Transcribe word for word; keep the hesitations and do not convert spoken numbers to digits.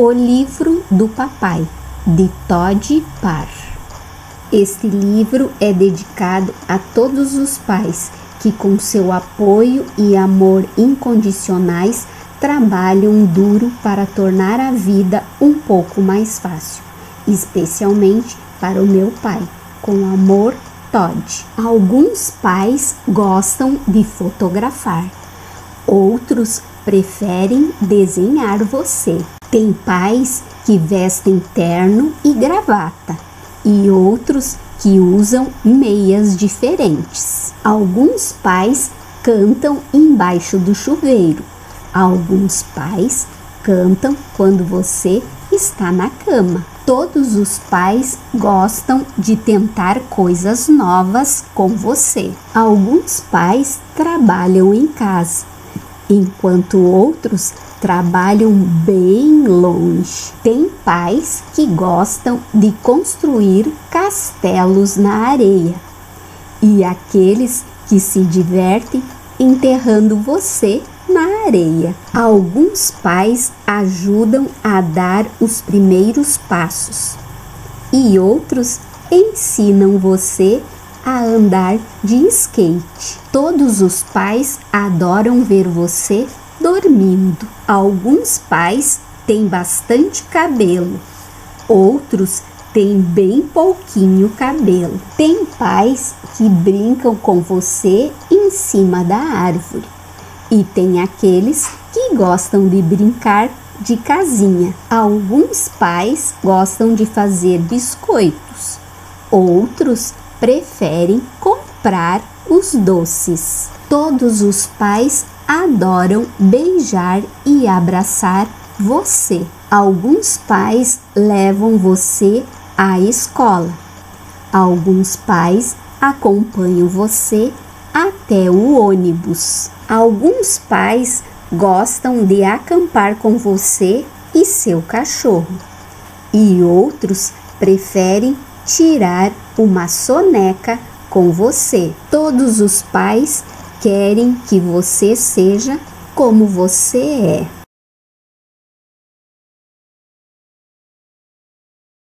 O Livro do Papai, de Todd Parr. Este livro é dedicado a todos os pais que, com seu apoio e amor incondicionais, trabalham duro para tornar a vida um pouco mais fácil, especialmente para o meu pai. Com amor, Todd. Alguns pais gostam de fotografar, outros preferem desenhar você. Tem pais que vestem terno e gravata e outros que usam meias diferentes. Alguns pais cantam embaixo do chuveiro. Alguns pais cantam quando você está na cama. Todos os pais gostam de tentar coisas novas com você. Alguns pais trabalham em casa, enquanto outros trabalham bem longe. Tem pais que gostam de construir castelos na areia e aqueles que se divertem enterrando você na areia. Alguns pais ajudam a dar os primeiros passos e outros ensinam você a andar de skate. Todos os pais adoram ver você dormindo. Alguns pais têm bastante cabelo, outros têm bem pouquinho cabelo. Tem pais que brincam com você em cima da árvore e tem aqueles que gostam de brincar de casinha. Alguns pais gostam de fazer biscoitos, outros preferem comprar os doces. Todos os pais adoram beijar e abraçar você. Alguns pais levam você à escola. Alguns pais acompanham você até o ônibus. Alguns pais gostam de acampar com você e seu cachorro. E outros preferem tirar uma soneca com você. Todos os pais querem que você seja como você é.